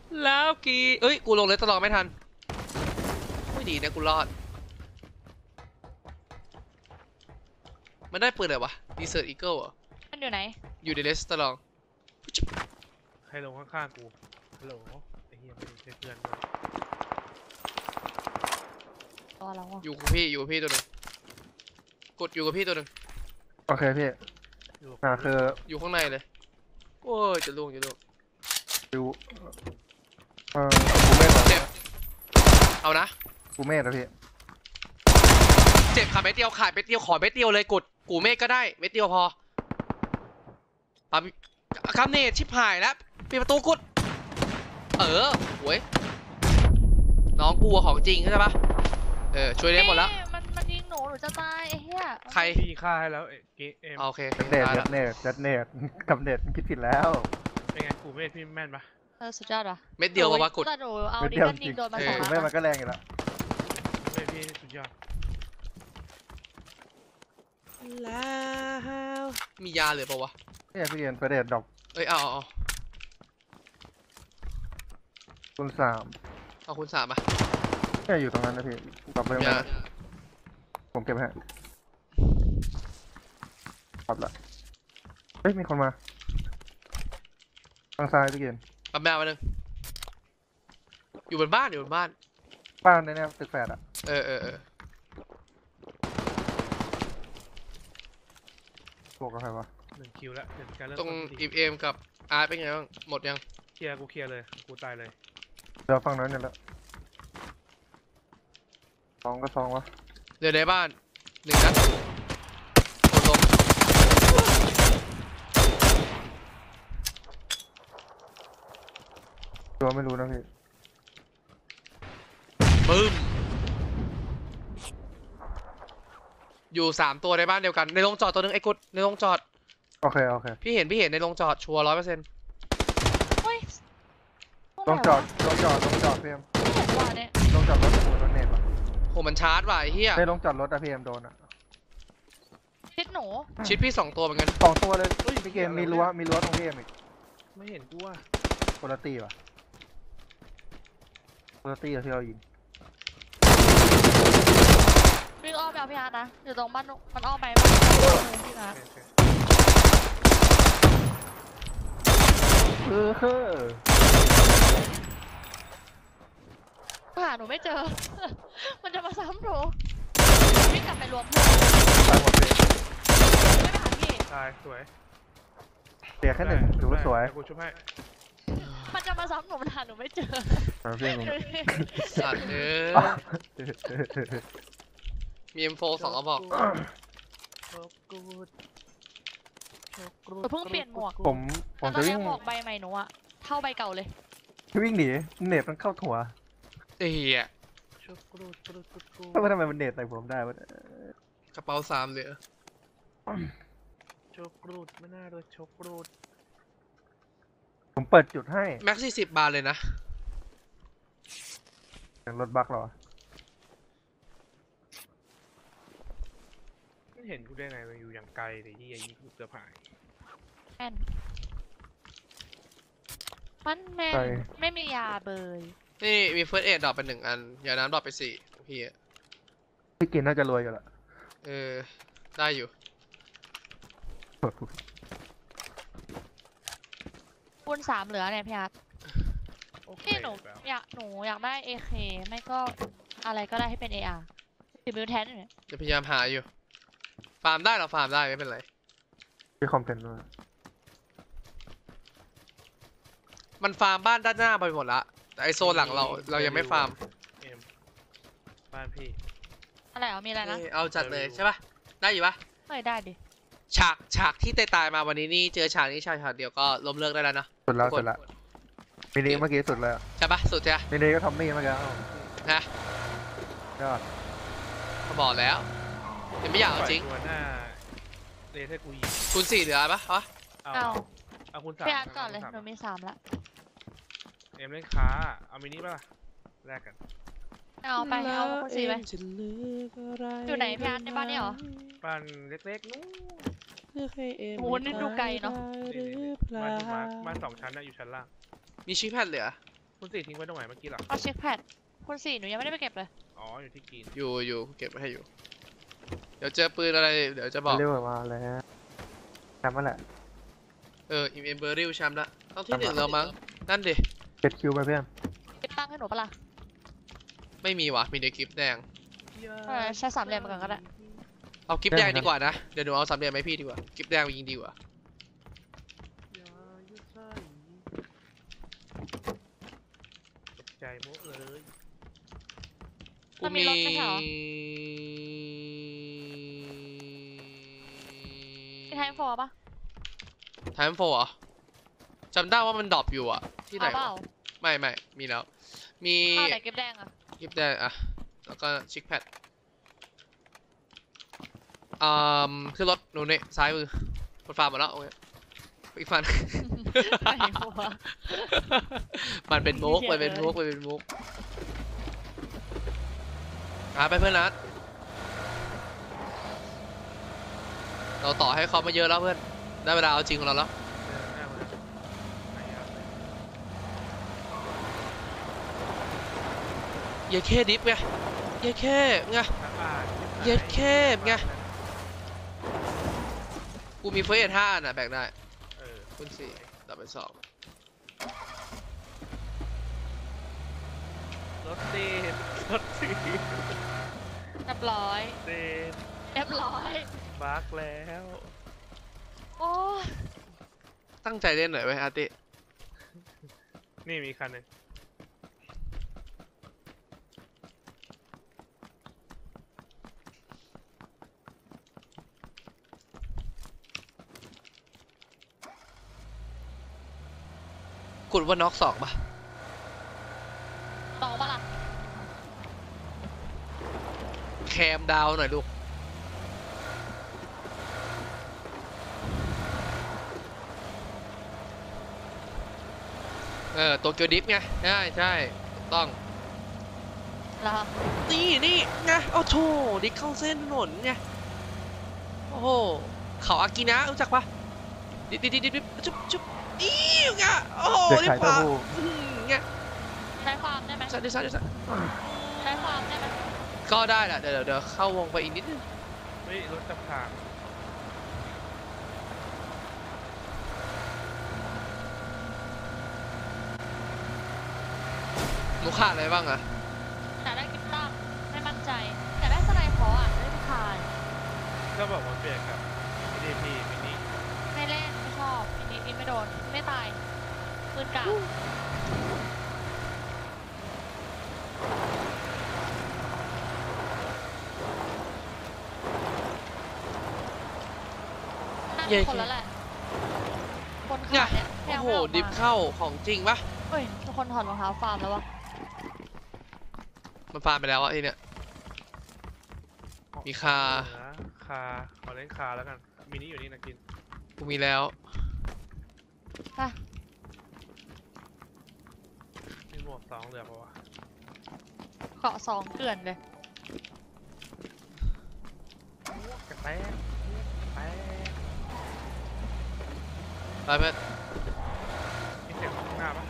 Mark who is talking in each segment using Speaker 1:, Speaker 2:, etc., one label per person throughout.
Speaker 1: แล้วกีเอ้ยกูลงเลยตลอดไม่ทันไม่ดีนะกูรอดมันได้ปืนอะไรวะดีเซอร์อีเกิลอ่ะ
Speaker 2: มันอยู่ไหน
Speaker 1: อยู่ในเลสตลอง
Speaker 3: ใครลงข้างๆกูฮัลโหลไอ้เหี้ยไม่ใช่เพื่อนด้วย
Speaker 2: ตัวเราอ่ะ
Speaker 1: อยู่กับพี่ตัวหนึ่งกดอยู่กับพี่ตัวหนึ่ง
Speaker 4: โอเคพี่คือ
Speaker 1: อยู่ข้างในเลยโอ้ยจะล่วง
Speaker 4: ดู
Speaker 1: กู
Speaker 4: เมธ
Speaker 1: เจ็บเอานะ
Speaker 4: กูเมธนะพี่
Speaker 1: เจ็บขาดเม็ดเดียวขาดเม็ดเดียวขอเม็ดเดียวเลยกดกูเมฆก็ได้เม็ดเดียวพอปั๊มคำเนตชิบหายแล้วปิดประตูกดโว้ยน้องกูของจริงใช่ปะช่วยได้หมดแล้ว
Speaker 2: มันยิงหนูจะตายไอ้เหี้ย
Speaker 1: ใคร
Speaker 3: พี่ฆ่าให้แล้ว
Speaker 1: โอเค
Speaker 4: เน็ตกับเน็ตคิดผิดแล้ว
Speaker 3: เป็นไงกูเมธพี่แม่นปะ
Speaker 2: สุดยอดว่ะ
Speaker 1: เม็ดเดียวว่ากด
Speaker 2: แต่หนูเอาดิกันยิงโดนมาสอง
Speaker 4: กูเมธมันก็แรงอยู่แล้ว
Speaker 3: เมธพี่สุดยอด
Speaker 1: แล้วมียาเหลือปะวะ
Speaker 4: เนี่ยพี่เรียนประเด็ดดอก
Speaker 1: เอา
Speaker 4: คุณ3
Speaker 1: เอาคุณ3มา
Speaker 4: เนี่ยอยู่ตรงนั้นนะพี่กลับไปตรงนั้นผมเก็บให้กลับละเฮ้ยมีคนมาทางซ้ายพี่เกียน
Speaker 1: ปั๊มแมวมาหนึ่งอยู่บนบ้าน
Speaker 4: บ้านเนี่ยตึกแฝดอ่ะบวกกับใครวะ
Speaker 3: 1 คิวแล้ว1 การเริ่ม
Speaker 1: ตรงเอ็มกับอาร์เป็นไงบ้างหมดยัง
Speaker 3: เคลียร์เลยกูตายเลย
Speaker 4: เดี๋ยวฟังนั้นเนี่ยละ2ก็2วะ
Speaker 1: เดี๋ยวในบ้าน1 นัดกดลง
Speaker 4: ตัวไม่รู้นะพี่
Speaker 1: ปึ้มอยู่3 ตัวในบ้านเดียวกันในโรงจอดตัวนึงไอ้กุดในโรงจอด
Speaker 4: โอเค
Speaker 1: พี่เห็นในโรงจอดชัวร์100%
Speaker 4: ลงจอดเพียมลงจอดรถโดนเน็ตป่ะ
Speaker 1: โหมันชาร์จว่ะไอ้เหี้ย
Speaker 4: ไม่ลงจอดรถอะพีเอ็มโดนอะ
Speaker 2: ชิดหนู
Speaker 1: ชิดพี่2 ตัวเหมือนกัน
Speaker 4: 2 ตัวเลยพี่เกมมีรั้วตรงพีเอ็มอีก
Speaker 3: ไม่เห็นกูว่ะ
Speaker 4: คนละตีป่ะคนละตีที่เรายิง
Speaker 2: วิ่งอ้อมไปเอาพี่อาร์ตนะอยู่ตรงบ้านมันอ้อมไปบ้านพี่อาร์ตหาหนูไม่เจอมันจะมาซ้ำหนูวิ่งกลับไปรวมเพื่อน
Speaker 4: ตายหมดเลย
Speaker 2: ไม่ไปหาพี่
Speaker 3: ตายสวย
Speaker 4: เสียแค่1ถือว่าสวย
Speaker 3: กูช่วยให้
Speaker 2: มันจะมาซ้ำหนูมันหาหนูไม่เจอ
Speaker 4: เพื่อน
Speaker 1: สัตว์มี M4 2 กระบอก
Speaker 2: เพิ่งเปลี่ยนหมวก
Speaker 4: ผมจะวิ่ง
Speaker 2: หมวกใบใหม่หนูอะเท่าใบเก่าเลย
Speaker 4: วิ่งหนีเน็ตมันเข้าหัวทำไมมันเน็ตใส่ผมได้วะ
Speaker 1: กระเป๋า3เหลือ
Speaker 3: โชกรูดไม่น่าเลยโชกรูด
Speaker 4: ผมเปิดจุดให้
Speaker 1: แม็ก40 บาทเลยนะ
Speaker 4: รถบักเหรอ
Speaker 3: ไม่เห็นกูได้ไงมันอยู่อย่างไกลแต่ที่ยิงกูเกือบหาย
Speaker 2: มันแม่ไม่มียาเบย
Speaker 1: นี่มีเฟิร์สเอดดรอปไป1 อันยาน้ำดรอปไป4
Speaker 4: พี่กินน่าจะรวยกันละ
Speaker 1: ได้อยู่
Speaker 2: คูณ3เหลือเนี่ยพี่อาร์ตพี่หนูอยากได้ AK ไม่ก็อะไรก็ได้ให้เป็น AR ติดบิวแทนเนี่ย
Speaker 1: จะพยายามหาอยู่ฟาร์มได้เราฟาร์มได้ไม่เป็นไร
Speaker 4: พี่คอมเพนด้วย
Speaker 1: มันฟาร์มบ้านด้านหน้าไปหมดละแต่ไอโซนหลังเรายังไม่ฟาร์ม
Speaker 3: บ้านพี่
Speaker 2: อะไรมีอะไรนะ
Speaker 1: เอาจัดเลยใช่ปะได้อยู่ปะ
Speaker 2: ได้ดิ
Speaker 1: ฉากที่ตายมาวันนี้นี่เจอฉากนี้ฉากเดียวก็ล้มเลิกได้แล้วนะ
Speaker 4: สุดแล้วมินิเมื่อกี้สุดแล้ว
Speaker 1: ใช่ปะสุดใช่
Speaker 4: มินิก็ทำนี่เมื่อกี้
Speaker 1: นะก็บอกแล้วยังไม่อยากจริง
Speaker 3: เลเทกูยิง
Speaker 1: คุณ4เหลือปะ
Speaker 3: เอาคุณ3
Speaker 2: พี่อาร์ตก่อนเลยหนูมี3ละ
Speaker 3: เล่นค้าเอามินิป่ะแลกกัน
Speaker 2: เอาคุณ4ไปอยู่ไหนพี่อาร์ตในบ้านนี่หรอ
Speaker 3: บ้านเล็กๆนู้น
Speaker 2: โหนี่ดูไกลเนาะ
Speaker 3: บ้าน2 ชั้นนะอยู่ชั้นล่าง
Speaker 1: มีชิปแพดเหลือ
Speaker 3: คุณสี่ทิ้งไว้ตรงไหนเมื่อกี้เหรอ
Speaker 2: เอาเช็คแพดคุณสี่หนูยังไม่ได้ไปเก็บเลย
Speaker 3: อ๋ออยู่ที่กิน
Speaker 1: อยู่เก็บไว้ให้อยู่ เดี๋ยวเจอปืนอะไรเดี๋ยวจะบอก
Speaker 4: เร็วมาแล้วแชมป์มาแหละ
Speaker 1: อิมเอมเบอร์ริลแชมป์ละต้องที่หนึ่งแล้วมั้งนั่นดิ
Speaker 4: 7 คิวไปเพื่อน
Speaker 2: เก็บตั้งให้หนูปะล่ะ
Speaker 1: ไม่มีวะมีเด็กกิฟต์แดง
Speaker 2: ใช้สามเหลี่ยมมาก่อนก็ได้
Speaker 1: เอากิฟต์แดงดีกว่านะเดี๋ยวหนูเอาสามเหลี่ยมให้พี่ดีกว่ากิฟต์แดงยิงดีกว่า
Speaker 3: ตกใจโมเลย
Speaker 2: มันมีรถไหมคะมีไทม์โฟร์ปะ
Speaker 1: ไทม์โฟร์จำได้ว่ามันดรอปอยู่อะที่ไหน
Speaker 2: เอาเป
Speaker 1: วะ
Speaker 2: ล่า
Speaker 1: ไม่มีแล้ว มี
Speaker 2: เอาแต่เก็บแดงอะ
Speaker 1: กิฟต์แดงอะแล้วก็ชิคแพดขึ้นรถหนูเนี่ยซ้ายมือรถฟาร์มมาแล้วโอเคอีกฟัน
Speaker 2: ไหนวะ
Speaker 1: มันเป็นมุก
Speaker 2: เหี้
Speaker 1: มั
Speaker 2: ย
Speaker 1: นเป็น
Speaker 2: เลย
Speaker 1: มุกมันเป็นมุกไปเพื่อนนัดเราต่อให้เขามาเยอะแล้วเพื่อนได้เวลาเอาจริงของเราแล้ว
Speaker 3: หน้ามาไหนครับ
Speaker 1: เย็ดเข้ดิฟไงเย็ดเข้ไง
Speaker 3: สะอาด
Speaker 1: เย็ดเข้ไงกูมีเฟส5อันน่ะแบกได้
Speaker 3: เออ
Speaker 1: คุณ4ต่อไป2
Speaker 3: รถตีนรถตีน
Speaker 2: เรียบร้อย
Speaker 3: เตีน
Speaker 2: เรียบร้อย
Speaker 3: บักแล้ว
Speaker 2: โอ้ย
Speaker 1: ตั้งใจเล่นหน่อยไว้ยอาร์ติ
Speaker 3: นี่มีคันหนึง
Speaker 1: กุดว่าน็อก2ป่ะ
Speaker 2: ตองปะล่ะ
Speaker 1: แคมดาวหน่อยลูกโตเกียวดิฟไงใช่ถูกต้อง
Speaker 2: แล้ว
Speaker 1: นี่ไงเอาโถดิเข้าเส้นถนนไงโอ้โหเขาอากินะรู้จักปะดิจุ๊บอีไงโอ้โห
Speaker 4: เด็ก
Speaker 1: ดิ
Speaker 4: ขาย
Speaker 1: ขวา
Speaker 4: เต้าหู้
Speaker 1: ไง
Speaker 2: ใช้ความได้ไหม
Speaker 1: ซ้าย
Speaker 2: ใช้ความได้ไหม
Speaker 1: ก็ได้แหละเดี๋ยวเข้าวงไปอีกนิดนึง
Speaker 3: เฮ้ยรถจับทาง
Speaker 1: หนูขาดอะไรบ้างอะ
Speaker 2: แต่ได้กิฟต์ตั้งไม่มั่นใจ แต่ได้สไนพออ่ะได้พิคาย
Speaker 3: ก็บอกว่าเปลี่ยนกับมินิพีมินิ
Speaker 2: ไม่เล่นไม่ชอบอันนี้อินไม่โดนไม่ตายปืนกลางน่ามีคนแล้วแหละ คนขายเนี่ยพยายาม
Speaker 1: โอ้โห
Speaker 2: ไม่ออก
Speaker 1: ดิฟ
Speaker 2: มา
Speaker 1: เข้าของจริงปะ
Speaker 2: เฮ้ยมีคนถอดรองเท้าฟาร์มแล้ววะ
Speaker 1: มันฟาร์มไปแล้วอะทีเนี้ย มีคา
Speaker 3: เหลือคาขอเล่นคาแล้วกันมินิอยู่นี่นะกิน
Speaker 1: กูมีแล้ว
Speaker 2: ไป
Speaker 3: มีหมวก2เหลือปะวะ
Speaker 2: เกาะสองเกลื่อนเลย
Speaker 3: กระแตกแตก
Speaker 1: ไปเพื่อน
Speaker 3: มีเสียงข้างหน้าปะ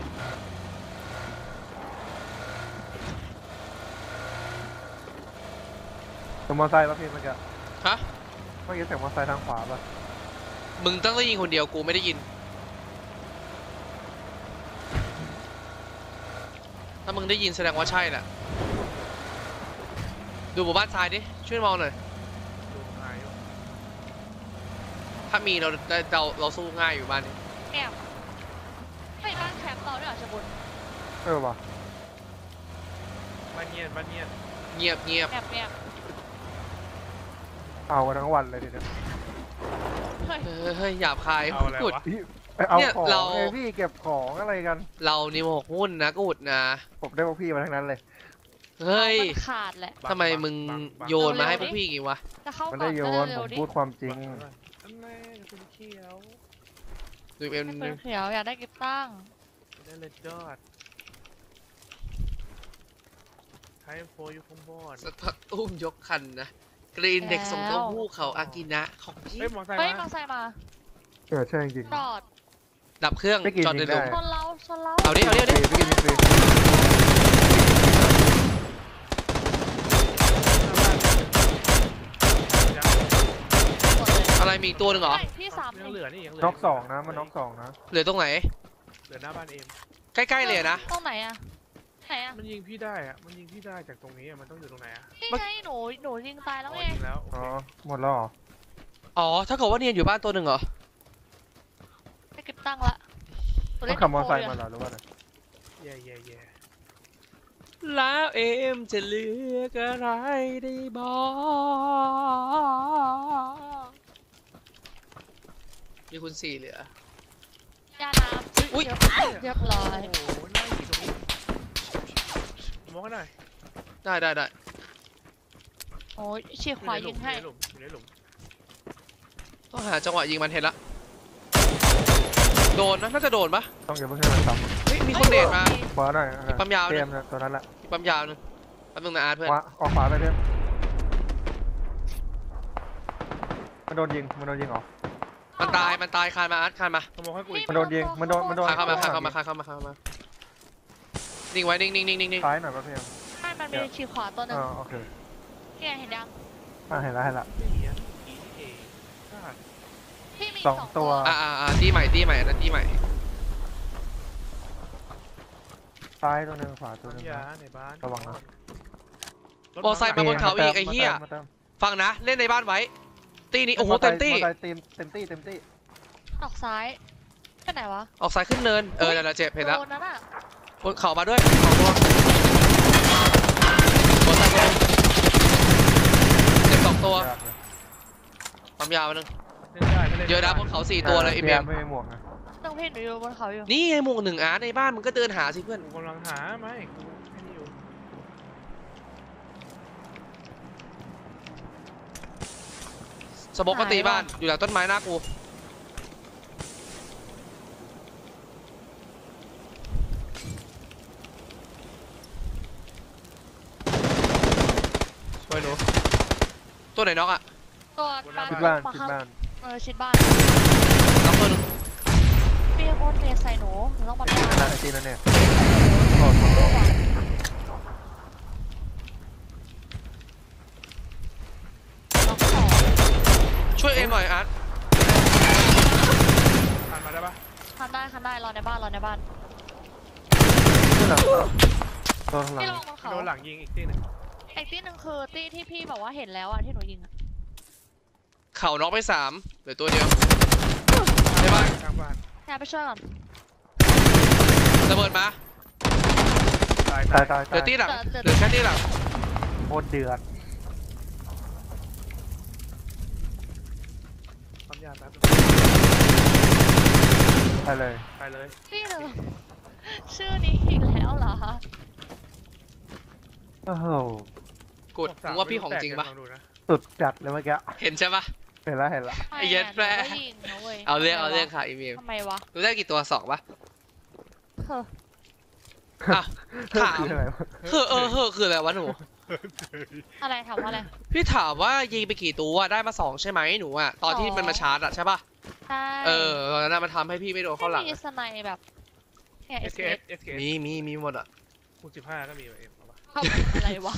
Speaker 4: เสียงมอเตอร์ไซค์ป่ะพี่เมื่อกี้
Speaker 1: ฮะ
Speaker 4: เมื่อกี้เสียงมอเตอร์ไซค์ทางขวาป่ะ
Speaker 1: มึงต้องได้ยินคนเดียวกูไม่ได้ยิน ถ้ามึงได้ยินแสดงว่าใช่แหละ ดูหมู่บ้านทรายดิ ช่วยมองหน่อย
Speaker 3: ดูหายอยู่
Speaker 1: ถ้ามีเราสู้ง่ายอยู่บ้านนี้
Speaker 2: แอบไม่บ้านแคมป์เราด้วยเหรอชะบุญ
Speaker 4: ว่ะ
Speaker 3: บ้านเงียบบ้านเงียบ
Speaker 1: เงียบ
Speaker 2: แอบแอบ
Speaker 4: เอากันทั้งวันเลยทีเดียว
Speaker 2: เฮ้ย
Speaker 1: เฮ้ยหยาบคาย
Speaker 3: เอาอะไร
Speaker 1: กุด
Speaker 3: วะ
Speaker 4: ไปเอา
Speaker 1: เนี่ย
Speaker 4: ของ
Speaker 1: เรา
Speaker 4: ไงพี่เก็บของอะไรกัน
Speaker 1: เรานี่โมกหุ้นนะกุดนะ
Speaker 4: ผมได้พวกพี่มาทั้งนั้นเลย
Speaker 1: เฮ้ย
Speaker 2: มันขาดแหละ
Speaker 3: บัง
Speaker 1: ทำไมมึง
Speaker 3: บัง
Speaker 1: โยนมาให้พวกพี่กี่วะ
Speaker 2: จะเข้า
Speaker 4: มัน
Speaker 2: ก่อ
Speaker 4: ได้
Speaker 2: น
Speaker 4: โย
Speaker 2: ก็
Speaker 4: น
Speaker 2: เร็
Speaker 4: ผ
Speaker 2: ว
Speaker 4: ม
Speaker 2: ๆดิ
Speaker 4: พูดความจริง
Speaker 3: อันแม่คุณเขียว
Speaker 1: ดูเอ็ม
Speaker 2: ปืนเขียวอยากได้กิฟต์ตั้ง
Speaker 3: ได้เลยยอดไทม์โฟอยู่ข้างบน
Speaker 1: สักพักอุ้มยกคันนะ กรีนเด็กส่งเต้าหู้เขาอากินะของจริง
Speaker 3: เฮ้ยมอไซค์
Speaker 2: เฮ้ยม
Speaker 3: มา
Speaker 2: อไซค์มา
Speaker 4: ใช่จริง
Speaker 2: จอด
Speaker 1: ดับเครื่อง
Speaker 4: ไม่กิน
Speaker 1: จอดในหลุม
Speaker 4: ได้
Speaker 2: ชนเรา
Speaker 1: เอาดิเอาดิเอาดิ
Speaker 4: พี่กินฟรี
Speaker 2: หมดเลย
Speaker 1: อะไรมีอีกตัวหนึ่งเหรอ
Speaker 2: ใช่พี่สาม
Speaker 3: ยังเหลือนี่ยังเหลื
Speaker 4: น็อกสองนะมันน็อกสองนะ
Speaker 1: เหลือตรงไหน
Speaker 3: เหลือหน้าบ้านเอ็ม
Speaker 1: ใกล้ๆเลยนะ
Speaker 2: ตรงไหนอะไหนอะ
Speaker 3: มันยิงพี่ได้อะมันยิงพี่ได้จากตรงนี้อะมันต้องอยู่ตรงไหนอะ
Speaker 2: นี่ไงหนูยิงตายแล้ว
Speaker 3: อ๋อ
Speaker 2: ไง
Speaker 3: ยิงแล้วโอ
Speaker 4: อ๋อ
Speaker 3: เค
Speaker 4: หมดแล้วเหรอ
Speaker 1: อ๋อถ้าเกิดว่าเนียนอยู่บ้านตัวหนึ่งเหรอ
Speaker 2: ไปเก็บตังค์ละหนู
Speaker 4: ต้
Speaker 2: เล่
Speaker 4: อน งขับมอเตอร์ไซค์
Speaker 2: โป
Speaker 4: มา
Speaker 2: เลย
Speaker 4: เหรอหรือว่าไง
Speaker 3: แย่แย่แย่
Speaker 1: แล้วเอ็มจะเลือกอะไรได้บอกมีคุณสี่เหลือ
Speaker 2: ยาน้ำ
Speaker 1: อุ๊ย
Speaker 2: เรียบร้อย
Speaker 3: โอ้โหน่าอยู่ตรงนี้มองกันหน่อย
Speaker 1: ได้
Speaker 2: โอ้ยฉีกขวายิงให้
Speaker 3: อยู่ในหลุม
Speaker 1: ต้องหาจังหวะยิงมันเห็นละโดนนะน่าจะโดนปะ
Speaker 4: ต้องอย่าเพิ่งให้มันซ้
Speaker 1: เฮ้ยมีคนเดทมา
Speaker 4: ำขวาหน่อย
Speaker 1: ปั๊มยาว
Speaker 4: เตรียมนะตัวนั้นแหละ
Speaker 1: มีปั๊มยาวนึงแป๊บนึงนะอาร์ตเพื่อน
Speaker 4: ขวาออกขวาไปเพื่อนมันโดนยิงเหรอ
Speaker 1: มันตายคานมาอาร์ตคานมา
Speaker 3: มองให้กูอีก
Speaker 4: มันโดนยิงมันโดน
Speaker 1: คานเข้ามานิ่งไว้นิ่ง
Speaker 4: ซ้ายหน่อยป่ะเพื่อน
Speaker 2: ไม่มันมีฉีกขวาตัวหนึ่ง
Speaker 4: อ๋อโอเค
Speaker 2: เนี่ยเห็นยัง
Speaker 4: เห็นละ
Speaker 3: ไม่เหี้ยอีเอพลาด
Speaker 2: พี่มี
Speaker 4: สองตัว
Speaker 1: ตีใหม่อันนั้นตีใหม่
Speaker 4: ซ้ายตัวหนึ่งขวาตัวหนึ่ง
Speaker 3: ยา
Speaker 4: นะ
Speaker 3: ในบ้าน
Speaker 4: ระวังนะ
Speaker 1: โอไซค์มาบนเขาอีกไอ้เหี้ย
Speaker 4: มาเติม
Speaker 1: ฟังนะเล่นในบ้านไว้ตีนี้โอ้โหเต็มตี้
Speaker 4: มอตอร์ไซค์เต็มตี้
Speaker 2: ออกซ้ายไปไหนวะ
Speaker 1: ออกซ้ายขึ้นเนินนั่นแหละเจ็บเห็นแล้ว
Speaker 2: โดนนั่นอะ
Speaker 1: บนเขามาด้วยสองตัวบนซ้ายตัวนึงเจ็บสองตัว
Speaker 4: ยากเลย
Speaker 1: ปั๊มยาวนึง
Speaker 3: เล่นได้ไม่เล่น
Speaker 1: เยอะนะบนเขา4ตัวเลยเอ็ม
Speaker 4: ไม่มีหมวกนะ
Speaker 2: ต้องพี่หนูอยู่บนเขาอยู่
Speaker 1: นี่ไงหมวกหนึ่งอาร์ตในบ้านมึงก็เดินหาสิเพื่อน
Speaker 3: กูกำลังหาไม่กูแค่นี้อยู่
Speaker 1: สมบก็ตีบ้านอยู่หลังต้นไม้หน้ากูช่วยหนูตัวไหนน็อกอ่ะ
Speaker 2: ตัว
Speaker 4: ชิดบ้าน
Speaker 2: ชิดบ้านชิดบ้าน
Speaker 1: น็อกตัวหนึง
Speaker 2: เปียโคตรเนใส่หนูต้องมา
Speaker 4: นั่นไอ้ทีนั่นเนี่ยโอ้โห
Speaker 2: น้องสอง
Speaker 1: ช่วยเอ็มหน่อยอาร์ต
Speaker 3: ผ่านมาได้ปะ
Speaker 2: คันได้รอในบ้าน
Speaker 4: ขึ้นหลังตัวข้างหลั
Speaker 2: พี่
Speaker 4: ง
Speaker 2: ลองบนเขา
Speaker 3: โดนหลังยิงอีกทีหนึง
Speaker 2: ไอ้ที่หนึ่งคือที่ที่พี่บอกว่าเห็นแล้วอะที่หนูยิงอะ
Speaker 1: เข่าน็อกไป3เหลือตัวเดียวในบ้าน
Speaker 3: ข้างบ้าน
Speaker 2: แอบไปช่วยก่อน
Speaker 1: ระเบิดมา
Speaker 3: ตาย
Speaker 4: ตาย
Speaker 1: เหลือตีหลังเหลือแค่ตีหลัง
Speaker 4: โคตรเดือด
Speaker 3: ปั๊มยาแป๊บ
Speaker 4: ไปเลย
Speaker 3: ไปเลย
Speaker 2: พี่หนึ่งชื่อนี้อีกแล้วเหรอ
Speaker 4: โอ้โห
Speaker 1: กดมึงว่าพี่ของจริงปะ
Speaker 3: ลดูนะ
Speaker 4: สุดจัดเลยเมื่อกี้
Speaker 1: เห็นใช่ปะ
Speaker 4: เห็นแล้ว
Speaker 1: ไอ้เย็ดแปร
Speaker 2: หนูก็ยิงนะเว้ย
Speaker 1: เอาเรื่องค่ะอีเมล
Speaker 2: ทำไมวะ
Speaker 1: รู้ได้กี่ตัว2ปะ
Speaker 2: เฮ้อ
Speaker 1: อ่ะถาม
Speaker 4: คืออะไรวะ
Speaker 1: คืออะไรวะหนู
Speaker 2: อะไรถามว่าอะไร
Speaker 1: พี่ถามว่ายิงไปกี่ตัวได้มา2ใช่ไหมหนูอะตอนที่มันมาชาร์จอะใช่ปะ
Speaker 2: ใช่
Speaker 1: ตอนนั้นอะมันทำให้พี่ไม่โดนเข้าหลัง
Speaker 2: ไม่มีสไนแบบเนี่ย
Speaker 3: SKS
Speaker 2: SKS
Speaker 3: SKS
Speaker 1: มีหมดอะ
Speaker 3: คูณ15ก็มีเอ็มเอาปะ
Speaker 2: เข้าอะไรวะ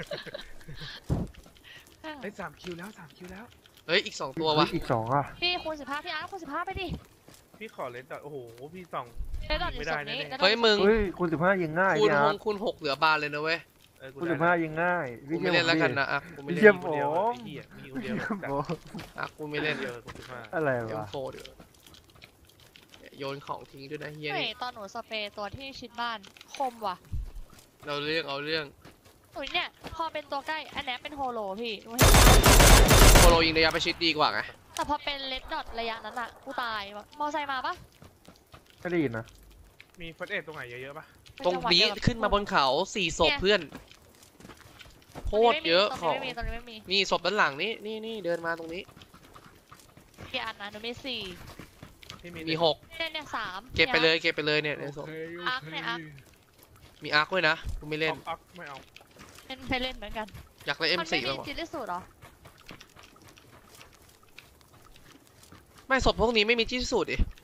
Speaker 3: เฮ้ย3 คิวแล้ว3 คิวแล้ว
Speaker 1: เฮ้ยอีก2ตัววะ
Speaker 4: อีกสองอ่ะ
Speaker 2: พี่คูณ15พี่อาร์ตคูณ15ไปดิ
Speaker 3: พี่ขอเลนส์ดอทโอ้โหพี่ส่อง
Speaker 2: ได้ดอทอยู่ศพนี้
Speaker 1: เฮ้ยมึง
Speaker 4: เฮ้ยคูณ15ยิงง่าย
Speaker 1: คูณ
Speaker 4: พี่
Speaker 1: ห
Speaker 4: อาร์
Speaker 1: กคูณ6เหลือบานเลยนะเว้ย
Speaker 3: กู
Speaker 4: คูณ
Speaker 3: ได้
Speaker 4: 15ยิงง่าย
Speaker 1: กูไม่เล่นแล้วกันนะอะกูไม่
Speaker 4: เยี่
Speaker 1: เล่
Speaker 4: ย
Speaker 1: น
Speaker 4: ม
Speaker 3: คนเดียวไอ้เหี้ยมีคนเดียว
Speaker 4: โอ้
Speaker 1: อะกูไม่เล่น
Speaker 3: เดียวคูณ15
Speaker 4: อะไร
Speaker 1: เอ็ม
Speaker 4: วะ
Speaker 1: โฟเดี๋ยวโยนของทิ้งด้วยนะเฮีย
Speaker 2: เฮ้ย
Speaker 1: นี่
Speaker 2: ตอนหนูสเปรย์ตัวที่ชิดบ้านคมว่ะ
Speaker 1: เอาเรื่อง
Speaker 2: หนูเนี่ยพอเป็นตัวใกล้อันนี้เป็นโฮโลพี่หนูเห็น
Speaker 1: โคโลยิงระยะประชิดดีกว่าไง
Speaker 2: แต่พอเป็นเลดดอทระยะนั้นอะกูตายว่ะมอไซค์มาปะ
Speaker 4: ไม่ได้ยินนะ
Speaker 3: มีเฟิร์สเอ็ดตรงไหนเยอะๆปะ
Speaker 1: ตรงนี้ขึ้นมาบนเขา4ศพเพื่อนโคตรเยอะ
Speaker 2: ต
Speaker 1: ข
Speaker 2: ร
Speaker 1: อง ง
Speaker 2: นี้ไม่มีตรงนี้ไม่มี
Speaker 1: มีศพด้านหลังนี่เดินมาตรงนี้
Speaker 2: กี่อันนะหนูมี4
Speaker 3: พี่มี
Speaker 1: มี
Speaker 2: เนี่ย3
Speaker 1: 6เก็บไปเลยเนี่ยในศพ
Speaker 2: อาร์คเนี่ยอาร์ค
Speaker 1: มีอาร์คด้วยนะกูไม่เล่น
Speaker 3: อัพไม่เอา
Speaker 2: ไม่เล่นเหมือนกัน
Speaker 1: อยากเล่น
Speaker 2: มัน
Speaker 1: M4
Speaker 2: ไม่มี
Speaker 1: บ้างวะ
Speaker 2: จิตที่สุดหรอ
Speaker 1: ไม่ศพพวกนี้ไม่มีที่สุดดิ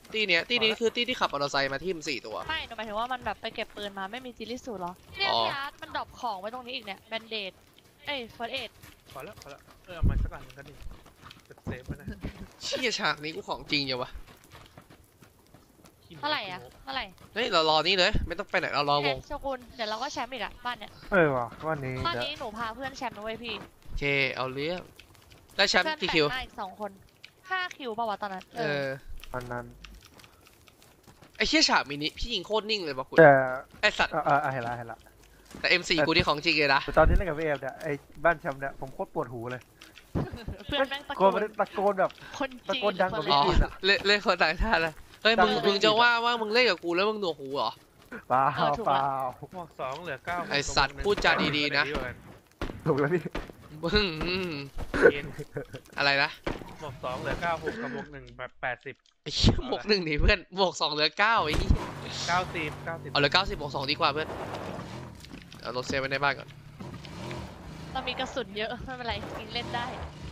Speaker 1: ตีเนี้ยตีนี้คือตีที่ขับมอเตอร์ไซค์มาทิ่ม4 ตัว
Speaker 2: ไม่หนูหมายถึงว่ามันแบบไปเก็บปืนมาไม่มีจิลลี่สูตรหรอเนี่ย
Speaker 1: อ๋อ
Speaker 2: พี่อาร์ตมันดรอปของไว้ตรงนี้อีกเนี่ยแบนเดดเอ้ยเฟิร์สเอด
Speaker 3: พอแล้วเอามาสักอันหนึ่งก็ดีเซฟไว้นะ
Speaker 1: เชี่ยฉากนี้กูของจริงอยู่วะ
Speaker 3: ขี้โม้
Speaker 2: เท่าไหร่อะเท่าไหร่
Speaker 1: เฮ้ยเรารอนี่เลยไม่ต้องไปไหนเรารอวง
Speaker 2: โชกุนเดี๋ยวเราก็แชมป์อีกอะบ้านเนี่ย
Speaker 4: ว่ะวันนี้
Speaker 2: บ้าน
Speaker 4: เดี๋ยว
Speaker 2: นี้หนูพาเพื่อนแชมป์นะเว้ยพี่
Speaker 1: โอเคเอาเรื่องได้แชมป์
Speaker 2: เพื่อน
Speaker 1: กี่
Speaker 2: แต่
Speaker 1: คิว
Speaker 2: งหน้าอีก2 คน5 คิวป่าวะตอนนั้น
Speaker 1: เออ
Speaker 4: วันนั้น
Speaker 1: ไอ้เชี่ยฉากมินิพี่ยิงโคตรนิ่งเลยบอกคุณ
Speaker 4: แต่
Speaker 1: ไอ้สัตว์
Speaker 4: เห็นละ
Speaker 1: แต่ M4 กูนี่ของจริงเลยนะ
Speaker 4: แต่ตอนที่เล่นกับพี่เอฟเนี่ยไอ้บ้านแชมป์เนี่ยผมโคตรปวดหูเลย
Speaker 2: เพื่อนแม่งตะ
Speaker 4: โก
Speaker 2: โก
Speaker 4: น
Speaker 2: น
Speaker 4: ไม่ได้ตะโกนแบบ
Speaker 2: คน
Speaker 4: ตะ
Speaker 2: จีน
Speaker 4: โกนดังกว่า
Speaker 2: คน
Speaker 1: อ๋อ
Speaker 4: จีนอะ
Speaker 1: เล่นคนต่างชาติเลยเฮ้ยมึงจะว่ามึงเล่นกับกูแล้วมึงหนวกหูเหรอ
Speaker 4: เปล่าเปล่า
Speaker 3: หมวก2เหลือ9
Speaker 1: ไอ้สัตว์พูดจาดีๆนะ
Speaker 4: ถูกแล้วพี่
Speaker 1: มึงอะไรนะ
Speaker 3: หมวก2เหลือ9 6กับหมวก1แบบ80
Speaker 1: ไอ้เหี้ยหมวก1นี่เพื่อนหมวก2เหลือ9ไอ้เหี้ย
Speaker 3: 90
Speaker 1: เอาเหลือ90บวก2ดีกว่าเพื่อนเอารถเซฟไว้ในบ้านก่อน
Speaker 2: เรามีกระสุนเยอะไม่เป็นไรยิงเล่นได้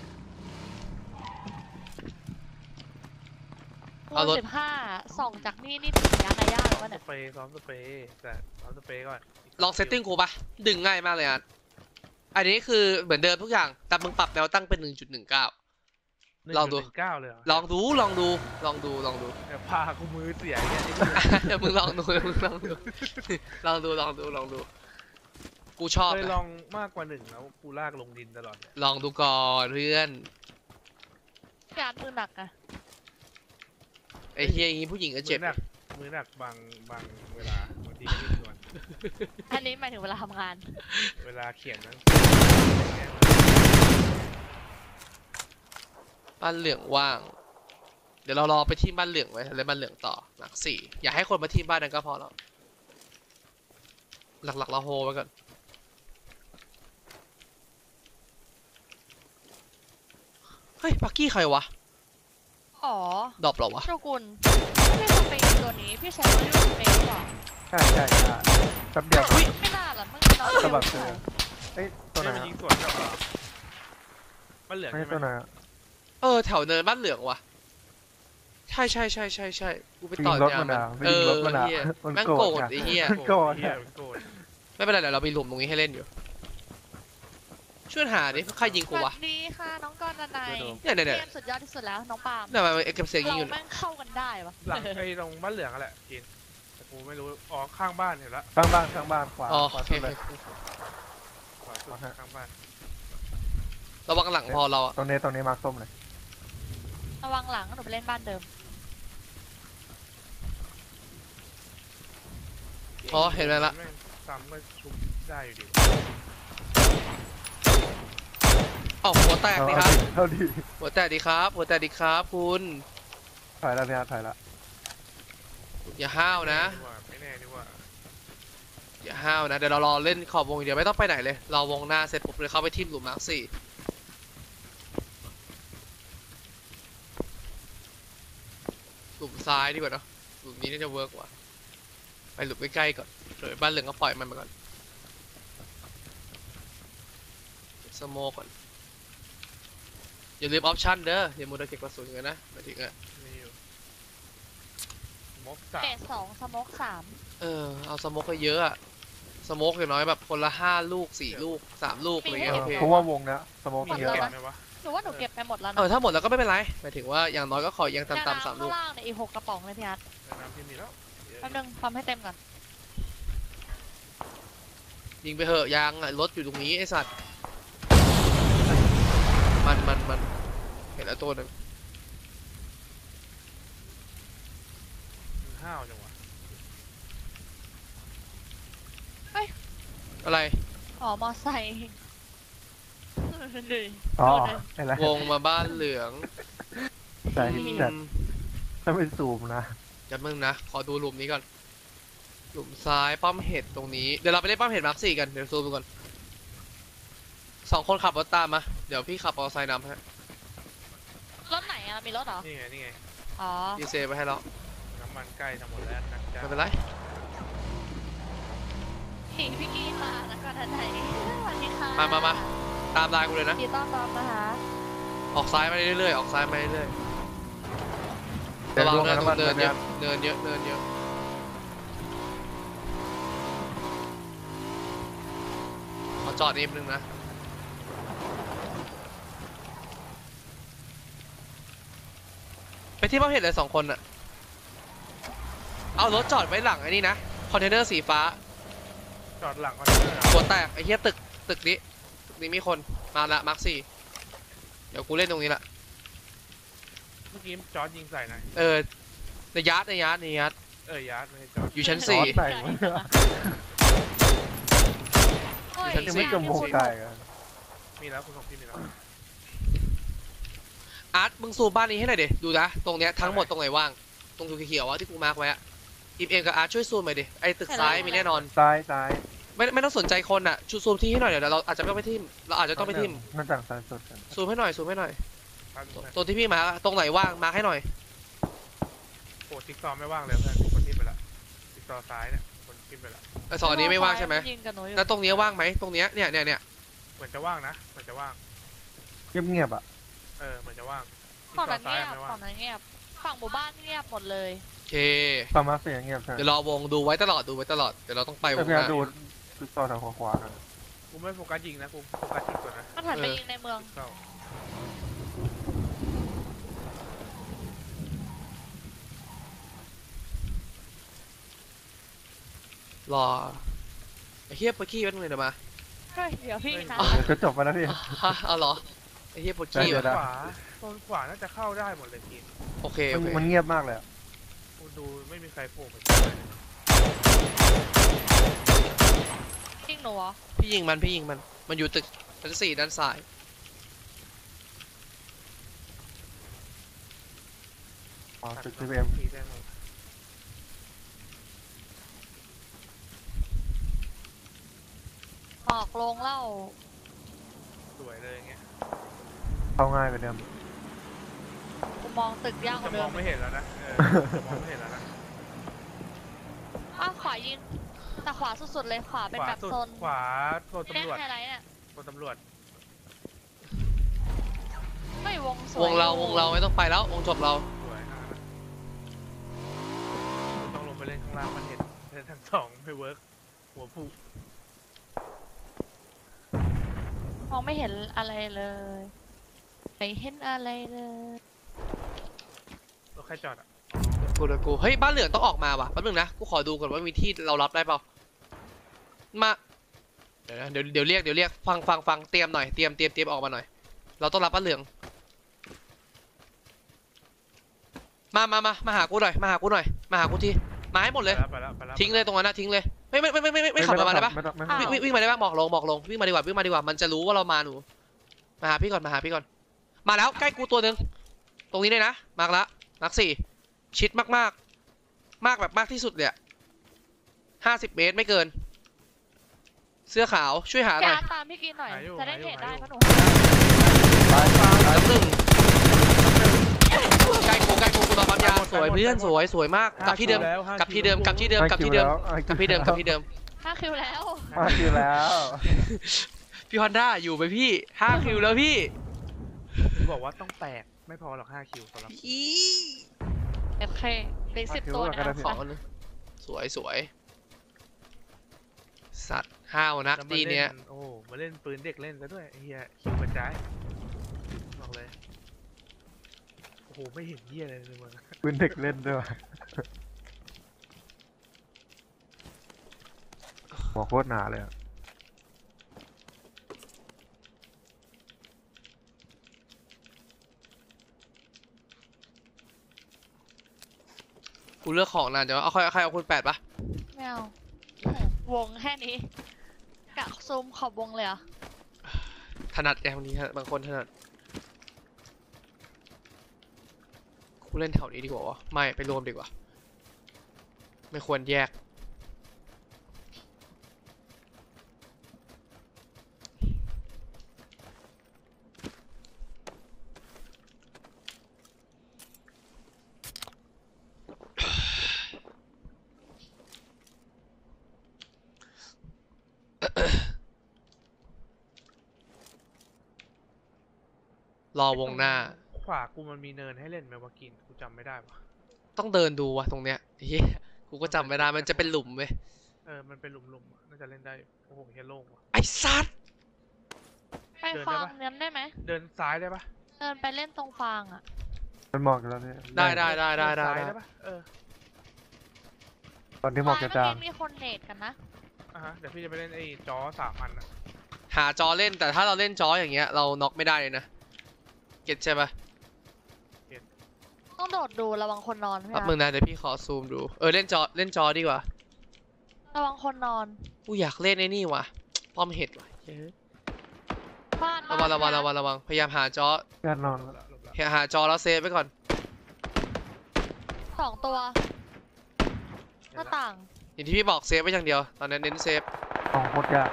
Speaker 1: เอารถ
Speaker 2: 15ส่องจากนี่ถึงยานายาแล้ววะเนี่ย
Speaker 3: ซ้อมสเปรย์แต่ซ้อมสเปรย์ก่อน
Speaker 1: ลองเซตติ้งกูปะดึงง่ายมากเลยอ่ะอันนี้คือเหมือนเดิมทุกอย่างแต่มึงปรับแนวตั้งเป็น 1.19 ลองดู
Speaker 3: 1.19เลยเหรอ
Speaker 1: ลองดูลองดู
Speaker 3: เดี๋ยวพากูมือเสียเนี่ย
Speaker 1: เดี๋ยวมึงลองดูลองดูกูชอบ
Speaker 3: เคย
Speaker 1: นะ
Speaker 3: ลองมากกว่า1แล้วกูลากลงดินตลอดเลย
Speaker 1: ลองดูก่อนเพื่อน
Speaker 2: พี่อาร์ตมือหนักอะ
Speaker 1: ไอ้เฮียอย่างงี้ผู้หญิงก็เจ็บ
Speaker 3: มือหนักบางเวลาบางทีก็ไม่ด่วน
Speaker 2: อันนี้หมายถึงเวลาทำงาน
Speaker 3: เวลาเขียนนั้น
Speaker 1: บ้านเหลืองว่าง เดี๋ยวเรารอไปที่บ้านเหลืองไว้แล้วบ้านเหลืองต่อหลัก4อย่าให้คนมาที่บ้านนั้นก็พอแล้วหลักๆเราโฮไว้ก่อนเฮ้ยปักกี้ใครวะ
Speaker 2: อ๋อ
Speaker 1: ดรอปเหรอวะ
Speaker 2: โชกุนพี่สเปนตัวนี้พี่ใช้มาริโอสเปนหรือเปล่า
Speaker 4: ใช่แป๊บเดียว
Speaker 2: ไม่น่าหรอกมึงน้อง
Speaker 4: สะบัด
Speaker 2: เดี
Speaker 4: เจ
Speaker 2: ยว
Speaker 4: อเอ้ยตัวไหน
Speaker 3: มัน
Speaker 4: อะ
Speaker 3: ยิงสวนกับมันเหลือง
Speaker 4: ไม่
Speaker 3: ใช่
Speaker 4: ใช่
Speaker 3: ไหม
Speaker 4: ตัวไหนอะ
Speaker 1: แถวเนินบ้านเหลืองวะใช่กูไป
Speaker 4: ไป
Speaker 1: ต่
Speaker 4: ยิ
Speaker 1: อง
Speaker 4: รถ
Speaker 1: ยาม
Speaker 4: มัน
Speaker 1: มัน
Speaker 4: อะไปยิงรถมันอะ
Speaker 1: เหี้ย
Speaker 4: มัน
Speaker 1: แม่ง
Speaker 4: โกร
Speaker 1: โกร
Speaker 4: ธ
Speaker 1: ธ
Speaker 4: อะ
Speaker 1: ไอ้เหี้ย
Speaker 4: โกรธ
Speaker 3: เหี้ย
Speaker 4: อะ
Speaker 3: มันโกรธ
Speaker 1: ไม่เป็นไรเดี๋ยวเราไปหลุมตรงนี้ให้เล่นอยู่ ช่วยหาดิใครยิง
Speaker 2: ส
Speaker 1: กู
Speaker 2: วั
Speaker 1: วะ
Speaker 2: สดีค่ะน้องกรณ์นาย
Speaker 1: เนี่ย
Speaker 2: เกมสุดยอดที่สุดแล้วน้องปาล์ม
Speaker 1: เนี่ยมันเก็บเสียงยิงอยู่
Speaker 2: เราแม่งเข้ากันได้ปะ
Speaker 3: หลังไอ้ตรงบ้านเหลืองอะแหละกินแต่กูไม่รู้อ๋อข้างบ้านเห็นละ
Speaker 4: ข้างบ้านขวา
Speaker 1: อ๋อ
Speaker 4: ขวา
Speaker 1: โอเค
Speaker 4: สุดเลย
Speaker 3: ขวาสุดข้างบ้าน
Speaker 1: ระวังหลังพอเราอะ
Speaker 4: ตรงนี้มาร์คส้มเลย
Speaker 2: ระวังหลังหนูไปเล่นบ้านเดิม
Speaker 1: อ๋อเห็นไหมละ
Speaker 3: แม่งซ้ำก็ชุบได้อยู่ดี
Speaker 1: อ๋อหัวแตกดีครับ
Speaker 4: เท่าดี
Speaker 1: หัวแตกดีครับคุณ
Speaker 4: ถอยแล้วพี่อาร์ตถอยแล้ว
Speaker 1: อย่าห้าวนะ
Speaker 3: ไม่แน่ดีกว่า
Speaker 1: อย่าห้าวนะเดี๋ยวเรารอเล่นขอบวงอย่างเดียวไม่ต้องไปไหนเลยเราวงหน้าเสร็จปุ๊บเลยเข้าไปทีมหลุมมาร์ค4หลุมซ้ายดีกว่าเนอะหลุมนี้น่าจะเวิร์กกว่าไปหลุมใกล้ๆก่อนเดี๋ยวบ้านเหลืองก็ปล่อยมันไปก่อนสโมกก่อนอย่าลืมออปชั่นเด้ออย่ามัวแต่เก็บกระสุนกันนะหมายถึงอะ
Speaker 3: มีอยู่มกสา
Speaker 2: เก
Speaker 3: ม
Speaker 2: ต2สโมก3
Speaker 1: เอาสโมกไปเยอะอะสโมกอย่างน้อยแบบคนละ5 ลูก 4 ลูก 3 ลูกอะไรเงี้ยโอเค
Speaker 4: เพราะว่าวงเนี้ยสโมอง
Speaker 3: มี
Speaker 4: เยอะ
Speaker 3: เก็บ
Speaker 4: อะ
Speaker 3: ไหมวะ
Speaker 2: หนูว่าหนูเก็บไปหมดแล้วนะ
Speaker 1: ถ้าหมดแล้วก็ไม่เป็นไรหมายถึงว่าอย่างน้อยก็ขอยัง
Speaker 2: เนี่ย
Speaker 1: ต่ำๆ
Speaker 2: น้ำ
Speaker 1: 3
Speaker 2: ข้า
Speaker 1: ลู
Speaker 2: ง
Speaker 1: ก
Speaker 2: ล่างเนี่ยอีก6กระป๋องเลยพี่อาร์ต
Speaker 3: น้ำที่มีแล้ว
Speaker 2: แป๊บนึงปั๊มให้เต็มก่อน
Speaker 1: ยิงไปเหอะยางอะรถอยู่ตรงนี้ไอสัตว์มันเห็นแล้วตัวหนึ่ง
Speaker 3: ห้าวจังวะ
Speaker 1: อะไร
Speaker 2: อ๋อมอไซค์ดู
Speaker 4: อ๋อ
Speaker 2: ดูเลย
Speaker 4: ไอ้ไร
Speaker 1: วงมาบ้านเหลือง
Speaker 4: แต่
Speaker 1: อื
Speaker 4: แต่
Speaker 1: ม
Speaker 4: ถ้าไม่ซูมนะ
Speaker 1: จำมึงนะขอดูหลุมนี้ก่อนหลุมซ้ายป้อมเห็ดตรงนี้เดี๋ยวเราไปเล่นป้อมเห็ดมาร์ค4กันเดี๋ยวซูมดูก่อน2 คนขับรถตามมาเดี๋ยวพี่ขับมอเตอร์ไซค์นำให้
Speaker 2: รถไหนอะมีรถเหรอ
Speaker 3: นี่ไง
Speaker 2: อ๋อ
Speaker 1: ดีเซลไปให้แล้ว
Speaker 3: น้ำมันใกล้จะหมดแล้วนะจ๊ะ
Speaker 1: ไม่เป็นไร
Speaker 2: พี่กีมาแล้วก็ทันใดสวัสดีค่ะ
Speaker 1: มาตามลายกูเลยนะ
Speaker 2: ยินดีต้อนรับนะคะ
Speaker 1: ออกซ้ายมาเรื่อยๆออกซ้ายมาเรื่อยระวัง
Speaker 4: รวมกั
Speaker 1: นะ
Speaker 4: น
Speaker 1: ตรง
Speaker 4: น้ำมัน
Speaker 1: เนินเย
Speaker 4: เนี่
Speaker 1: อะเนินเยอะเนินเยอะขอจอดนิดนึงนะไปที่พ่อเห็นเลย2 คนอะเอารถจอดไว้หลังไอ้นี่นะคอนเทนเนอร์สีฟ้า
Speaker 3: จอดหลังคอนเทนเนอร์
Speaker 1: หัวแตกไอ้เหี้ยตึกนี้มีคนมาละมาร์ค4เดี๋ยวกูเล่นตรงนี้ละ
Speaker 3: เมื่อกี้จอร์ดยิงใส่นะ
Speaker 1: ในยัด
Speaker 3: ยาร์ดไม่ใช่จอร์ด
Speaker 1: อยู่ชั้น
Speaker 4: ซอส
Speaker 1: 4
Speaker 4: ใส่มา
Speaker 2: เฮ้ย
Speaker 1: ชั้น
Speaker 4: ยัง
Speaker 1: สี่
Speaker 4: ไม่จมโมกตายกัน
Speaker 3: มีแล้วคุณของพี่มีแล้ว
Speaker 1: อาร์ตมึงซูมบ้านนี้ให้หน่อยดิดูนะตรงเนี้ยทั้งหมดตรงไหนว่างตรงเขียวๆอะที่กูมาร์คไว้อะอิมเอ็มกับอาร์ตช่วยซูมหน่อยดิไอ้ตึกซ้ายมีแน่นอน
Speaker 4: ซ้าย
Speaker 1: ไม่ต้องสนใจคนอะชูซูมที่ให้หน่อยเดี๋ยวเราอาจจะไม่ต้องไปทิมเราอาจจะต้องไปทิม
Speaker 4: มันต่างซ้ายสุดกัน
Speaker 1: ซูมให้หน่อยซูมให้หน่อย
Speaker 3: ครับ
Speaker 1: ตรงที่พี่มาร์คอะตรงไหนว่างมาร์คให้หน่อย
Speaker 3: โอ้จิ๊กซอว์ไม่ว่างเลยเพื่อนคนที่ไปละจิ๊กซอว์ซ้ายเนี่ยคนที่ไปละ
Speaker 1: ไอ้สองอันนี้ไม่ว่างใช่ไหม
Speaker 2: ยิงกับหนูอยู่
Speaker 1: แล้วตรงเนี้ยว่างไหมตรงเนี้ยเนี่ย
Speaker 3: เหมือนจะว่างนะเหมือนจะว่าง
Speaker 4: เงียบๆอ่ะ
Speaker 3: เหมือนจะว่าง
Speaker 2: ฝั่งนั้น
Speaker 3: ซ้าย
Speaker 2: เงียบ
Speaker 3: ไม่ว่าง
Speaker 2: ฝั่งนั้นเงียบฝั่งหมู่บ้านเงียบหมดเลย
Speaker 1: โอเค
Speaker 4: ประมาณเสียงเงียบใช่
Speaker 1: เดี๋ยวรอวงดูไว้ตลอดเดี๋ยวเราต้องไปว
Speaker 4: แต่
Speaker 1: ง
Speaker 4: พี่
Speaker 1: ห
Speaker 4: อา
Speaker 1: น้า
Speaker 4: ดูคือต่อทางขวาๆกัน
Speaker 3: กูไม่โฟกัสยิงนะกูโฟกัสที่ก่อนนะ
Speaker 2: มันหันไปยิงในเมือง
Speaker 3: จิ๊กซอว์
Speaker 1: รอไอ้เฮียปวดขี้แป๊บนึงเดี๋ยวมา
Speaker 2: เฮ้ยเดี๋ยวพี่นะ
Speaker 4: เดี๋ยวจะจบมาแล้วพี่
Speaker 1: ฮะเอาเหรอไอ้เฮียปวดขี้
Speaker 4: เดี๋
Speaker 1: ว่ะ
Speaker 4: ยว
Speaker 3: ขวาโซนขวาน่าจะเข้าได้หมดเลยทีม
Speaker 1: โอเค
Speaker 4: มันเงียบมากเลยอะ
Speaker 3: กูดูไม่มีใครโผล่มา
Speaker 2: ยิงหนูเหรอ
Speaker 1: พี่ยิงมันอยู่ตึกชั้น4ด้านซ้าย
Speaker 4: อ๋อตึกพีเอ็ม
Speaker 3: ทีได้ไหม
Speaker 2: ออกโรงเหล่า
Speaker 3: สวยเลยอย่างเงี้ย
Speaker 4: เข้าง่ายกว่าเดิม
Speaker 2: กูมองตึกยากก
Speaker 3: จะ
Speaker 2: ว่าม เดิ
Speaker 3: อง
Speaker 2: ม
Speaker 3: ไม่เห็นแล้วนะจะมองไม่เห็นแล้วนะ
Speaker 2: อ้าวขวายิงแต่ขวาสุดๆเลยขวาเป็น
Speaker 3: ขวา
Speaker 2: แบบ
Speaker 3: สุด
Speaker 2: โซน
Speaker 3: ขวาโซน
Speaker 2: เนี่ย
Speaker 3: ตำรวจ
Speaker 2: ไฮไลท์เนี่ย
Speaker 3: โซนตำรวจ
Speaker 2: ไม่วงสวย
Speaker 1: วงเราไม่ต้องไปแล้ววงจบเรา
Speaker 3: สวยมากนะต้องลงไปเล่นข้างล่างมันเห็นทั้งสองไม่เวิร์กหัวผู
Speaker 2: มองไม่เห็นอะไรเลยไม่เห็นอะไรเลย
Speaker 3: รถใครจอดอ่ะ
Speaker 1: กูเฮ้ยบ้านเหลืองต้องออกมาว่ะแป๊บนึงนะกูขอดูก่อนว่ามีที่เรารับได้เปล่ามาเดี๋ยวนะเดี๋ยวเรียกฟังเตรียมหน่อยเตรียมออกมาหน่อยเราต้องรับบ้านเหลืองมาหากูหน่อยมาหากูทีมาให้หมดเลย
Speaker 3: ไปแล้ว
Speaker 1: ทิ้งเลยตรงนั้นนะทิ้งเลยไม่ขับมาได้ปะ
Speaker 4: ไม่ต้อง
Speaker 1: วิ่งมาได้ปะหมอกลงวิ่งมาดีกว่ามันจะรู้ว่าเรามาหนูมาหาพี่ก่อนมาแล้วใกล้กูตัวหนึ่งตรงนี้เลยนะมาร์คละมาร์ค4ชิดมากแบบมากที่สุดเลย50 เมตรไม่เกิน เสื้อขาวช่วยหาห
Speaker 2: พี่
Speaker 1: น่อย
Speaker 2: อาร์ตตามพี่กินหน่อยจะได้เห็นได้เพราะหนู
Speaker 1: น้ำหนึ่งใกล้กูนอนปั๊มยาสวยเพื่อนสวยมากกลับที่เดิม
Speaker 2: 5 คิวแล้ว
Speaker 4: 5 คิวแล้ว
Speaker 1: พี่ฮอนด้าอยู่ไปพี่5 คิวแล้วพี่
Speaker 3: บอกว่าต้องแตกไม่พอหรอก5 คิวสำหรับ
Speaker 1: อี
Speaker 2: โอเคเหลือ10 ตัวนะ
Speaker 1: ของสวยสัตว์ห้าวนักตีเนี้ย
Speaker 3: โอ้มาเล่นปืนเด็กเล่นซะด้วยเฮียคิวกระจายบอกเลยโอ้โหไม่เห็นเฮียอะไรเลยมึง
Speaker 4: ปืนเด็กเล่นด้วยหัวโคตรหนาเลยอะ
Speaker 1: กูเลือกของนานจังวะเอาใครเอาคุณ8ปะ
Speaker 2: ไม่เอาวงแค่นี้กะซูมขอบวงเลยเหรอ
Speaker 1: ถนัดแกบางทีบางคนถนัดกูเล่นแถวนี้ดีกว่าวะไม่ไปรวมดีกว่าไม่ควรแยกรอวงหน้า
Speaker 3: ขวากูมันมีเนินให้เล่นไหมวะกินกูจำไม่ได้ปะ
Speaker 1: ต้องเดินดูว่ะตรงเนี้ยเฮียกูก็จำไม่ได้มันจะเป็นหลุมเว้ย
Speaker 3: มันเป็นหลุมๆอะน่าจะเล่นได้อยู่โอ้โหเฮียโล่งว่ะ
Speaker 1: ไอ้สัตว์
Speaker 2: ไปฟางนั้นได้ไหม
Speaker 3: เดินซ้ายได้ปะ
Speaker 2: เดินไปเล่นตรงฟางอ่ะ
Speaker 4: มันหมอกอยู่แล้วเนี่ย
Speaker 1: ได้
Speaker 3: เดินซ้ายได้ปะ
Speaker 4: ตอนที่หมอกจะจาง
Speaker 2: เมื่อกี้มีคนเนตกันนะ
Speaker 3: เดี๋ยวพี่จะไปเล่นไอ้จอ3 อันอะ
Speaker 1: หาจอเล่นแต่ถ้าเราเล่นจออย่างเงี้ยเราน็อกไม่ได้เลยนะเก็ตใช่ปะ
Speaker 2: ต้องโดดดูระวังคนนอนพี่
Speaker 1: แป๊บ
Speaker 2: อา
Speaker 1: นึ
Speaker 2: ร์ต
Speaker 1: งนะเดี๋ยวพี่ขอซูมดูเล่นจอดีกว่า
Speaker 2: ระวังคนนอน
Speaker 1: กูอยากเล่นไอ้นี่ว่ะป้อมเห็ดว่ะเฮ้ย
Speaker 2: บ้าน
Speaker 1: ระวังพยายามหาจอ
Speaker 4: ญาตินอนแล้ว
Speaker 3: หลบแล้ว
Speaker 1: หาจอแล้วเซฟไว้ก่อน
Speaker 2: 2 ตัวหน้าต่าง
Speaker 1: อย่างที่พี่บอกเซฟไว้อย่างเดียวตอนนั้นเน้นเซฟ
Speaker 4: ของโคตรยาก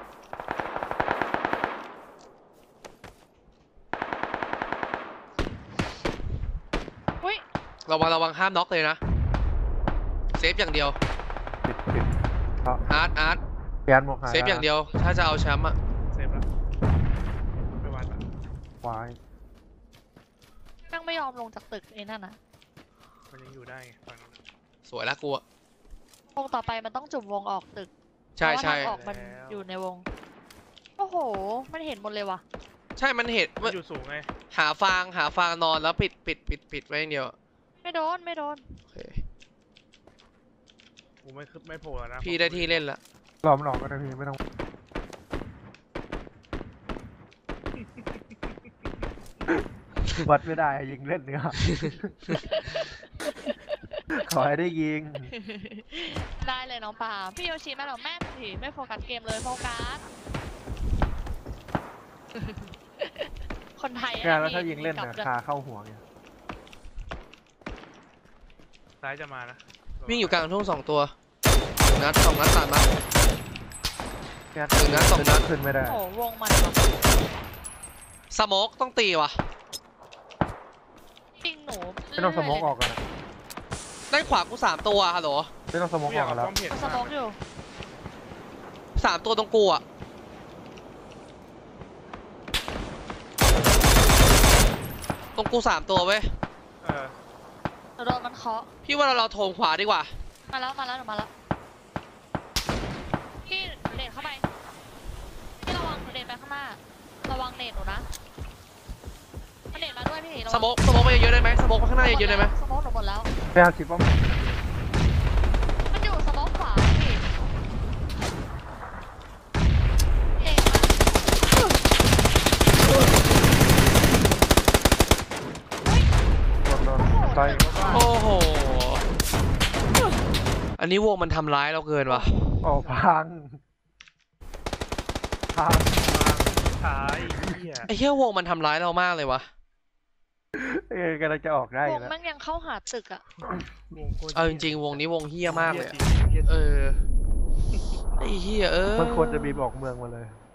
Speaker 2: อุ้ย
Speaker 1: ระวังห้ามน็อกเลยนะเซฟอย่างเดียว
Speaker 4: ปิด
Speaker 1: อาร์ต
Speaker 4: ญาติหมอกหาย
Speaker 1: เซฟอย่างเดียวถ้าจะเอาแชมป์อะ
Speaker 3: เซฟแล้วไปวัดละ
Speaker 4: ควาย
Speaker 2: แม่งไม่ยอมลงจากตึกไอ้นั่นน่ะ
Speaker 3: มันยังอยู่ได้ไงฝั่งนั้น
Speaker 1: สวยละกูอะ
Speaker 2: วงต่อไปมันต้องจุ่มวงออกตึก
Speaker 1: ใช่
Speaker 2: เพราะว่า
Speaker 1: ใช่
Speaker 2: ทางออกมันอยู่ในวง โอ้โห มันเห็นหมดเลยว่ะ
Speaker 1: ใช่มันเห็น
Speaker 3: มันอยู่สูงไง
Speaker 1: หาฟางนอนแล้วปิดไว้อย่างเดียว
Speaker 2: ไม่โดน
Speaker 1: โอเค
Speaker 3: กูไม่โผล่แล้วนะ
Speaker 1: พี่ได้ที่เล่นละ
Speaker 4: รอมันออกก็ได้พี่ไม่ต้อง วัดไม่ได้ยิงเล่นเนื้อ ขอให้ได้ยิง
Speaker 2: ได้เลยน้องปาล์มพี่โยชิมาหรอแม่ถือไม่โฟกัสเกมเลยโฟกัส คนไทยอะ
Speaker 4: งานแล้ว
Speaker 2: พี่
Speaker 4: ถ้ายิงเล่น
Speaker 2: กลั
Speaker 4: น่ะ
Speaker 2: บด้วย
Speaker 4: คาเข้าหัวไง
Speaker 3: ซ้ายจะมานะ
Speaker 1: วิ่งอยู่กลางทุ่ง2 ตัว2 นัด3 นัด
Speaker 4: ญาติ
Speaker 1: หนึ่งนัดสองนัด
Speaker 4: ขึ้นไม่ได้
Speaker 2: โอ้โหวงมันว่ะ
Speaker 1: สโมกต้องตีว่ะ
Speaker 2: จริงหนู
Speaker 4: ไม่ต้องสโมกออกกันนะ
Speaker 1: ด้านขวากู3 ตัวฮัลโหล
Speaker 4: ไม่ต้องสโมก
Speaker 3: กู
Speaker 4: อ
Speaker 3: อยา
Speaker 4: อก ก
Speaker 3: เอา
Speaker 4: กันแล้ว
Speaker 3: ป้อมเห็ด
Speaker 2: สโมกอยู่
Speaker 1: 3 ตัวตรงกูอะตรงกู3 ตัวเว้ย
Speaker 2: หนูโดนมันเคาะ
Speaker 1: พี่ว่าเราโถงขวาดีกว่า
Speaker 2: มาแล้วหนูมาแล้วพี่หนูเนตเข้าไปพี่ระวังหนูเนตไปข้างหน้าระวังเนตหนูนะมันเนตมาด้วยพี่ระวัง
Speaker 1: สโมกไปเยอะๆได้ไหมสโมกไปข้างหน้าเยอะๆได้ไหม
Speaker 2: สโมกหนูหมดแล้ว
Speaker 4: ไม่เอาคิดว่า
Speaker 2: มันอยู่สโมกขวาพี่เก่งมาก
Speaker 4: โดนต่อย
Speaker 1: โอ้โหอันนี้วงมันทำร้ายเราเกินว่ะ
Speaker 4: โอ้พัง
Speaker 3: ท้ายเหี้ย
Speaker 1: ไอ้เหี้ยวงมันทำร้ายเรามากเลยวะ
Speaker 4: กำลังจะออกได้
Speaker 2: ว
Speaker 4: อง ยู่แล้ว
Speaker 2: แม่งยังเข้าหาตึกอ่ะ
Speaker 3: วงโคต
Speaker 1: เอาจริงๆวงนี้วงเหี้ยมากเลย
Speaker 3: เหี้ยจริง
Speaker 1: ไอ้เหี้ย
Speaker 4: มันควรจะบีบออกเมืองมาเลย